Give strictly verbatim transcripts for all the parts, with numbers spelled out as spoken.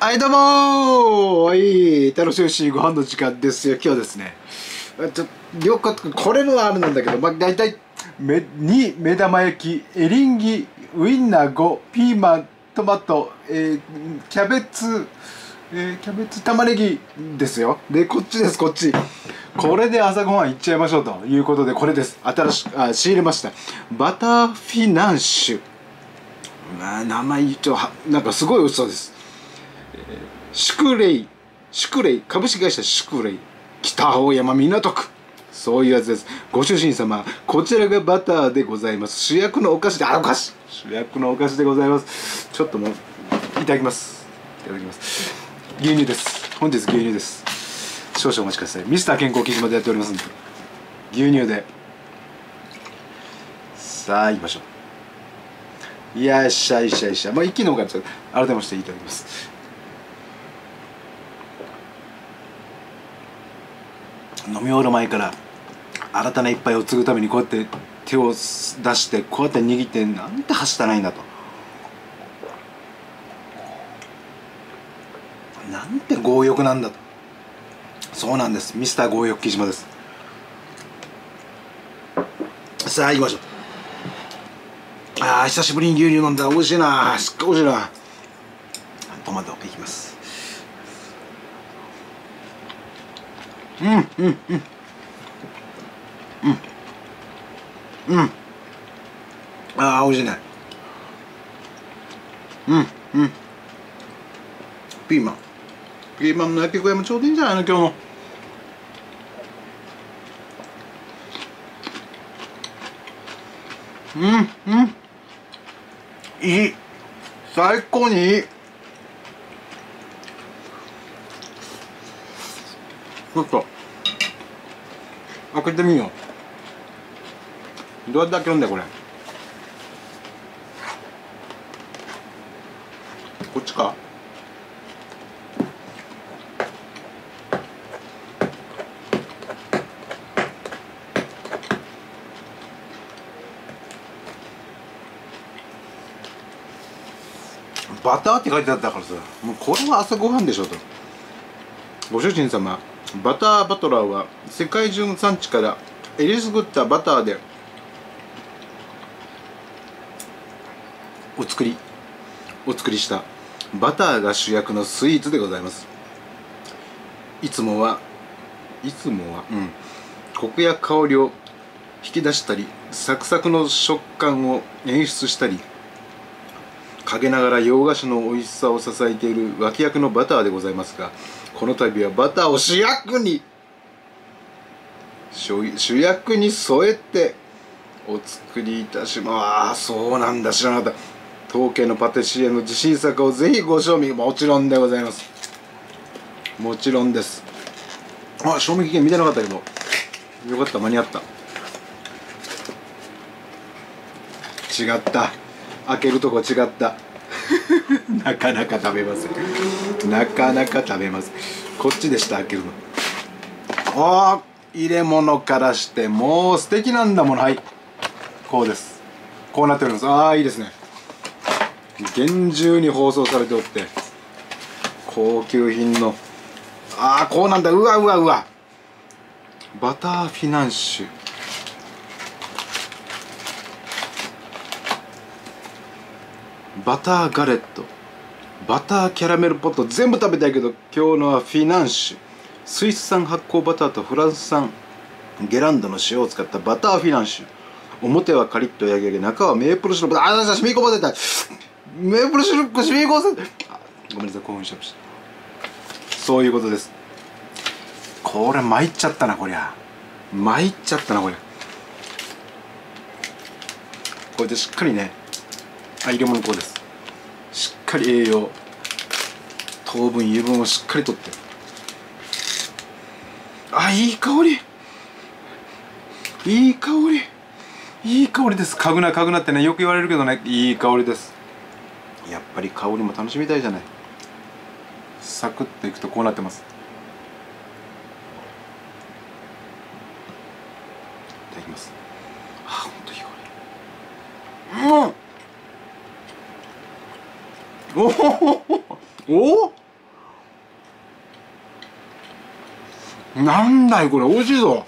はい、どうもー。はい、楽しいご飯の時間ですよ。今日はですね、ちょよくこれのあれなんだけど、まあ、大体めに目玉焼き、エリンギ、ウインナーご、ピーマン、トマト、えーキャベツ、えーキャベツ、玉ねぎですよ。で、こっちです、こっち。これで朝ごはんいっちゃいましょうということで、これです。新しくあ仕入れました。バターフィナンシュ。まあ、名前一応はなんかすごい美味しそうです。シュクレイ、シュクレイ、株式会社シュクレイ、北青山港区。そういうやつです。ご主人様、こちらがバターでございます。主役のお菓子で、あ、お菓子主役のお菓子でございます。ちょっともう、いただきます。いただきます。牛乳です。本日牛乳です。少々お待ちください。ミスター健康記事までやっておりますんで。牛乳で。さあ、行きましょう。いやっしゃいっしゃいっしゃ。まあ、一気の方から改めましていただきます。飲み終わる前から新たな一杯を継ぐためにこうやって手を出してこうやって握ってなんてはしたないんだと、なんて強欲なんだと。そうなんです、ミスター強欲木島です。さあ行きましょう。あー久しぶりに牛乳飲んだ。美味しいな、すっごい美味しいな。トマトいきます。うんうんうんうんうん、ああ美味しいね。うんうん、ピーマンピーマンの焼き具合もちょうどいいんじゃないの今日の。うんうん、いい、最高にいい。ちょっと開けてみよう。どうやって開けるんだよこれ。こっちか。バターって書いてあったからさ、もうこれは朝ごはんでしょと。ご主人様、バターバトラーは世界中の産地からえりすぐったバターでお作りお作りしたバターが主役のスイーツでございます。いつもはいつもはうんコクや香りを引き出したり、サクサクの食感を演出したり、陰ながら洋菓子の美味しさを支えている脇役のバターでございますが、この度はバターを主役に主役に添えてお作りいたします。そうなんだ、知らなかった。当家のパティシエの自信作をぜひご賞味。もちろんでございます。もちろんです。あ、賞味期限見てなかったけどよかった、間に合った。違った、開けるとこ違ったなかなか食べません。なかなか食べません。こっちでした、開けるの。ああ、入れ物からしてもう素敵なんだもの。はい、こうです。こうなっております。ああいいですね。厳重に包装されておって高級品の、ああこうなんだ。うわうわうわ、バターフィナンシュ、バターガレット、バターキャラメルポット、全部食べたいけど今日のはフィナンシュ。スイス産発酵バターとフランス産ゲランドの塩を使ったバターフィナンシュ。表はカリッと焼き上げ、中はメープルシロップ。ああ染み込ませた、メープルシロップ染み込ませた。ごめんなさい、興奮しちゃいました。そういうことです。これ参っちゃったな、こりゃ参っちゃったなこりゃ。これでしっかりね、あ、入れ物こうです。しっかり栄養、糖分油分をしっかりとって、あ、いい香り、いい香り、いい香りです。嗅ぐな嗅ぐなってねよく言われるけどね、いい香りです。やっぱり香りも楽しみたいじゃない。サクッといくとこうなってます。いただきます。あ、ほんといい香り。うん、おおおお、 なんだいこれ、美味しいぞ。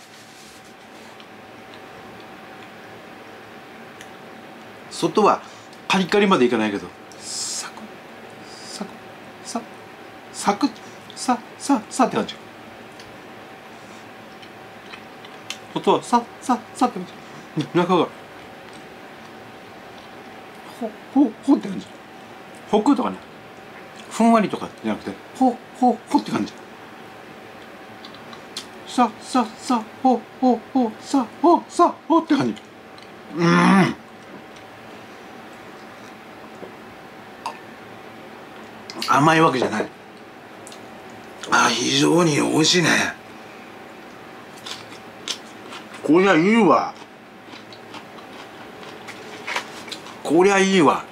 外はカリカリまでいかないけど、サクサクササクサササって感じ。外はサササって感じ。中がほほほって感じ。ほくとかね、ふんわりとかじゃなくて、ほほほって感じ。さささほほほさほさほって感じ。うん。甘いわけじゃない。あ、非常に美味しいね。こりゃいいわ。こりゃいいわ。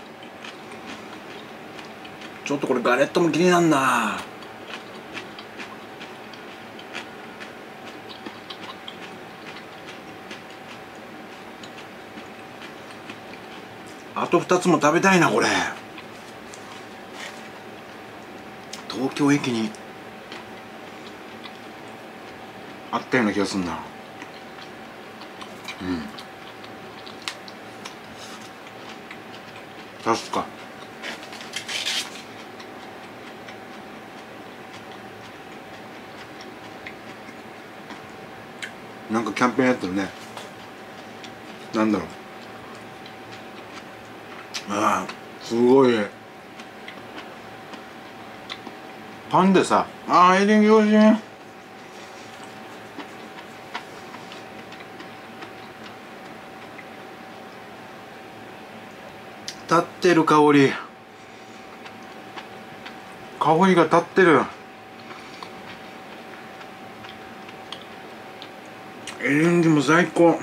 ちょっとこれガレットも気になんな。あとふたつも食べたいなこれ。東京駅にあったような気がすんな。うん、確か。なんかキャンペーンやってるね。なんだろう。ああ、すごいパンでさ。ああ、エリンギおいしい。立ってる香り、香りが立ってる。エリンギも最高。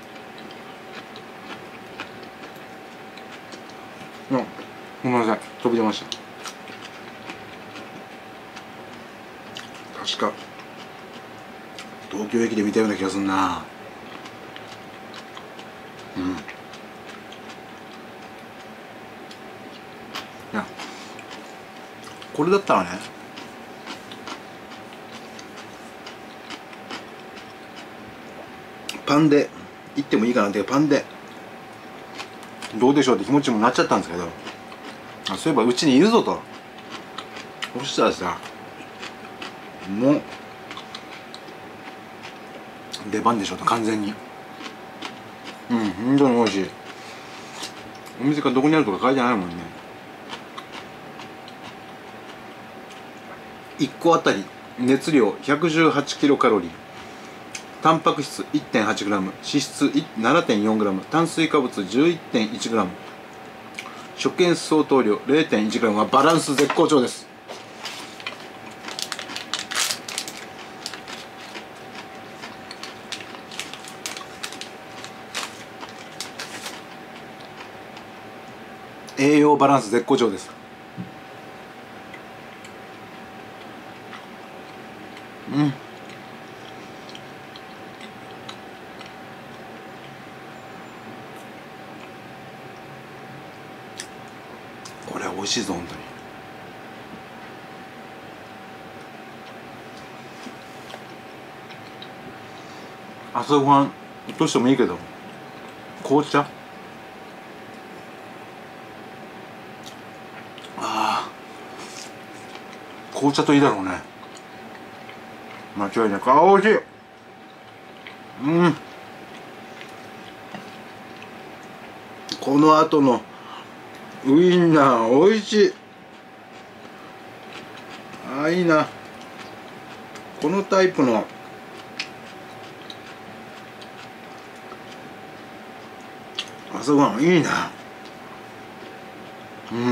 あ、ごめんなさい、飛び出ました。確か東京駅で見たような気がするな。うん。いや、これだったらね、パンで行ってもいいかなって。パンでどうでしょうって気持ちもなっちゃったんですけど、あ、そういえばうちにいるぞと。そしたらさ、もう出番でしょと、完全に。うん、本当に美味しい。お店がどこにあるとか書いてないもんね。いっこあたり熱量 ひゃくじゅうはちキロカロリー、タンパク質 いってんはちグラム、脂質 ななてんよんグラム、炭水化物 じゅういってんいちグラム、食塩相当量 れいてんいちグラム はバランス絶好調です。栄養バランス絶好調です。うん。これは美味しいぞ本当に。朝ごはん落としてもいいけど、紅茶、ああ、紅茶といいだろうね。間違いなく。あ、美味しい。うん。この後のウインナー美味しい。ああ、いいな。このタイプの朝ごはんいいな。うん。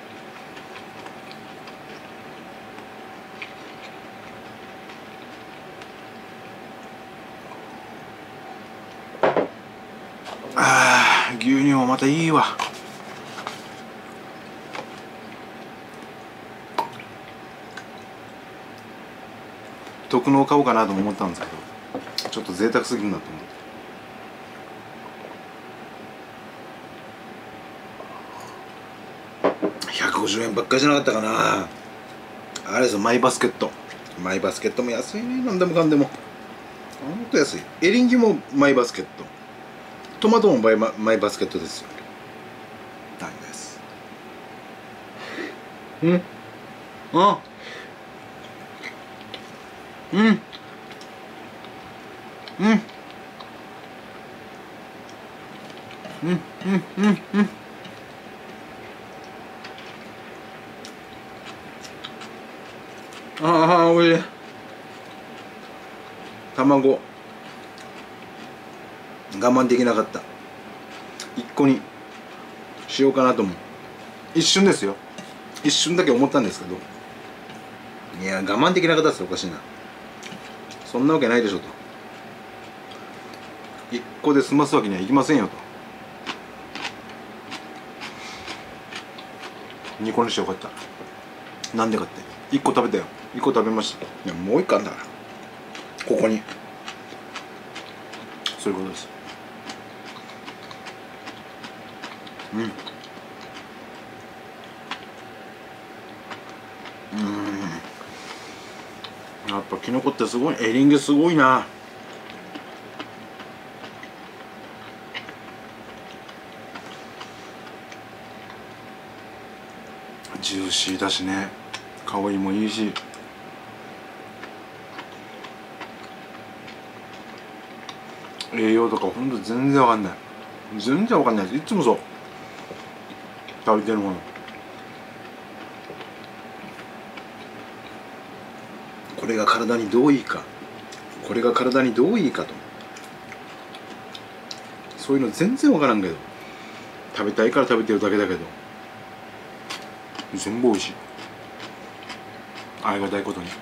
ああ、牛乳もまたいいわ。特納買おうかなと思ったんですけど、ちょっと贅沢すぎるなと思って。ひゃくごじゅうえんばっかりじゃなかったかな。あれですよ、マイバスケット。 マイバスケットも安いね。なんでもかんでもほんと安い。エリンギもマイバスケット、トマトもマイマイバスケットですよ。なんです。うんあうんうんうんうんうんうんああおいしい。卵我慢できなかった。一個にしようかなと思う。一瞬ですよ。一瞬だけ思ったんですけど、いや我慢できなかったですよ。おかしいな。そんなわけないでしょと。一個で済ますわけにはいきませんよと。二個にしてよかった。なんでかって一個食べたよ。一個食べました。いやもう一個あんだからここに。そういうことです。うんうんやっぱキノコってすごい。エリンギすごいな。ジューシーだしね、香りもいいし、栄養とかほんと全然わかんない。全然わかんないです。いつもそう食べてるもの。これが体にどういいか、これが体にどういいかと、そういうの全然わからんけど、食べたいから食べてるだけだけど全部おいしい。ありがたいことに。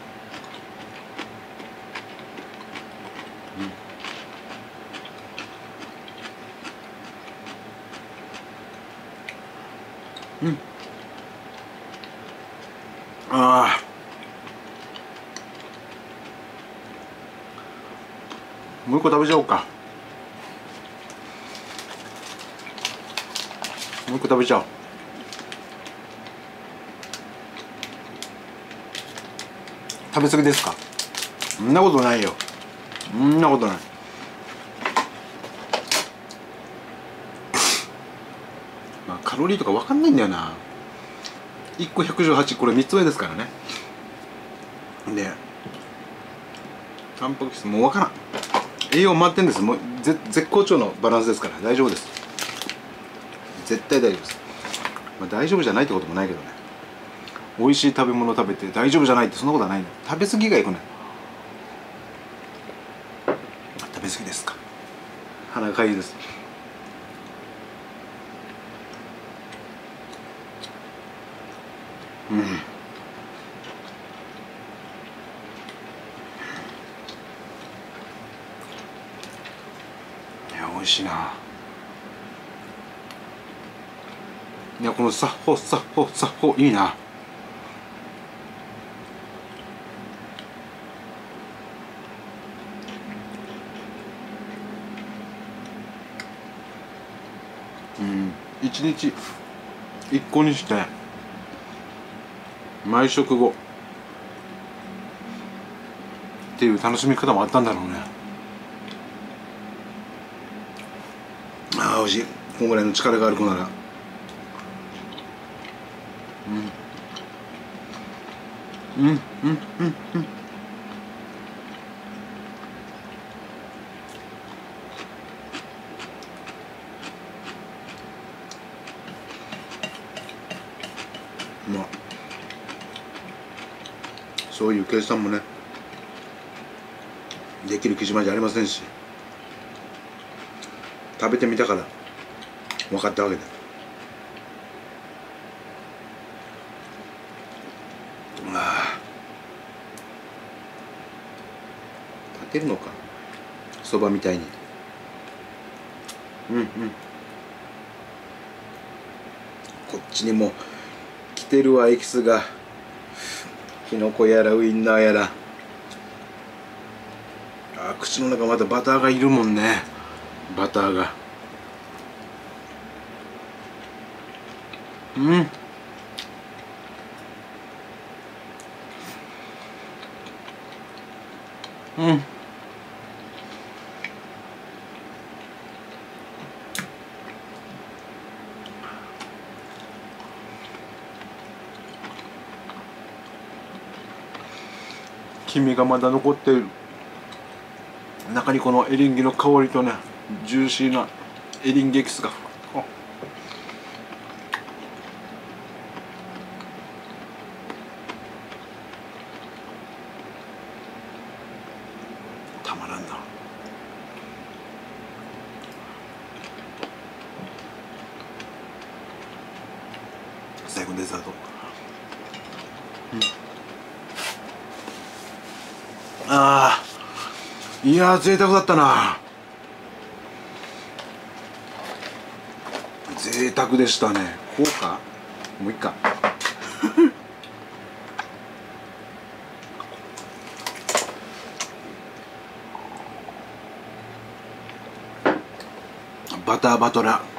うん、うん、ああもう一個食べちゃおうか。もう一個食べちゃおう。食べ過ぎですか。そんなことないよ。そんなことない。まあカロリーとかわかんないんだよな。いっこひゃくじゅうはち、これみっつめですからね。でタンパク質もうわからん。栄養満点です。もうぜ絶好調のバランスですから大丈夫です。絶対大丈夫です。まあ、大丈夫じゃないってこともないけどね。美味しい食べ物食べて大丈夫じゃないってそんなことはないの。食べ過ぎがいくね。食べ過ぎですか。鼻がかゆいです。うん。いや美味しいな。いやこのサッホサッホサッホいいな。うん一日一個にして毎食後っていう楽しみ方もあったんだろうね。ああ美味しい。こんぐらいの力がある子なら。うんうんうんうんうんまあそういう計算もねできる基準じゃありませんし、食べてみたから分かったわけで。ああ立てるのかそばみたいに。うんうんこっちにも来てるわエキスが。きのこやらウインナーやら。あ口の中またバターがいるもんね。バターがうんうん。黄身がまだ残っている。中にこのエリンギの香りとね、ジューシーなエリンギエキスが。たまらんな。最後デザート。うん、ああ、いやー贅沢だったな。贅沢でしたね。こうか、もういっか。バターバトラ、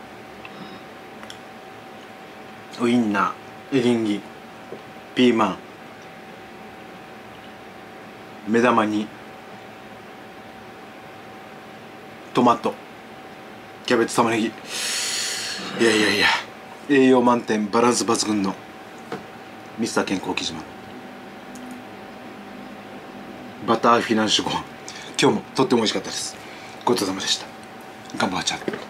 ウインナー、エリンギ、ピーマン、目玉にトマト、キャベツ、玉ねぎ。いやいやいや、栄養満点、バランス抜群のミスター健康生島のバターフィナンシュご飯、今日もとっても美味しかったです。ごちそうさまでした。頑張っちゃう。